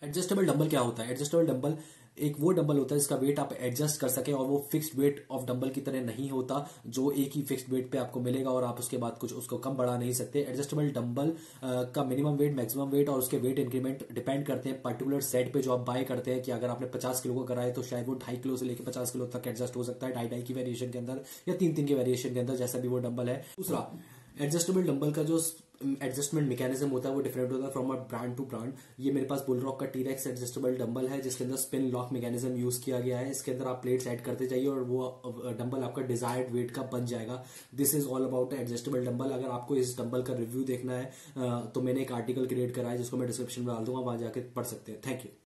Adjustable dumbbell क्या होता है? एडजस्टेबल डंबल एक वो डंबल होता है जिसका वेट आप एडजस्ट कर सके, और वो फिक्स्ड वेट ऑफ डंबल की तरह नहीं होता जो एक ही फिक्स्ड वेट पे आपको मिलेगा और आप उसके बाद कुछ उसको कम बढ़ा नहीं सकते। एडजस्टेबल डंबल का मिनिमम वेट, मैक्सिमम वेट और उसके वेट इंक्रीमेंट डिपेंड करते हैं पर्टिकुलर सेट पे जो आप बाय करते हैं। कि अगर आपने 50 किलो का कराया तो शायद वो 2.5 किलो से लेकर 50 किलो तक एडजस्ट हो सकता है, 2.5 की वेरिएशन के अंदर या 3 की वेरिएशन के अंदर, जैसा भी वो डंबल है। दूसरा, एडजस्टेबल डंबल का जो एडजस्टमेंट मैकेनिज्म होता है वो डिफरेंट होता है from a brand to brand. ये मेरे पास बुलरॉक का टीरेक्स एडजस्टेबल डंबल है जिसके अंदर स्पिन लॉक मैकेनिज्म यूज किया गया है। इसके अंदर आप प्लेट्स ऐड करते जाइए और वो डंबल आपका डिजायर्ड वेट का बन जाएगा। This is all about adjustable dumbbell. अगर आपको इस डंबल का रिव्यू देखना है तो मैंने एक आर्टिकल क्रिएट करा है जिसको मैं डिस्क्रिप्शन में डाल दूंगा, वहां जाकर पढ़ सकते हैं। Thank you.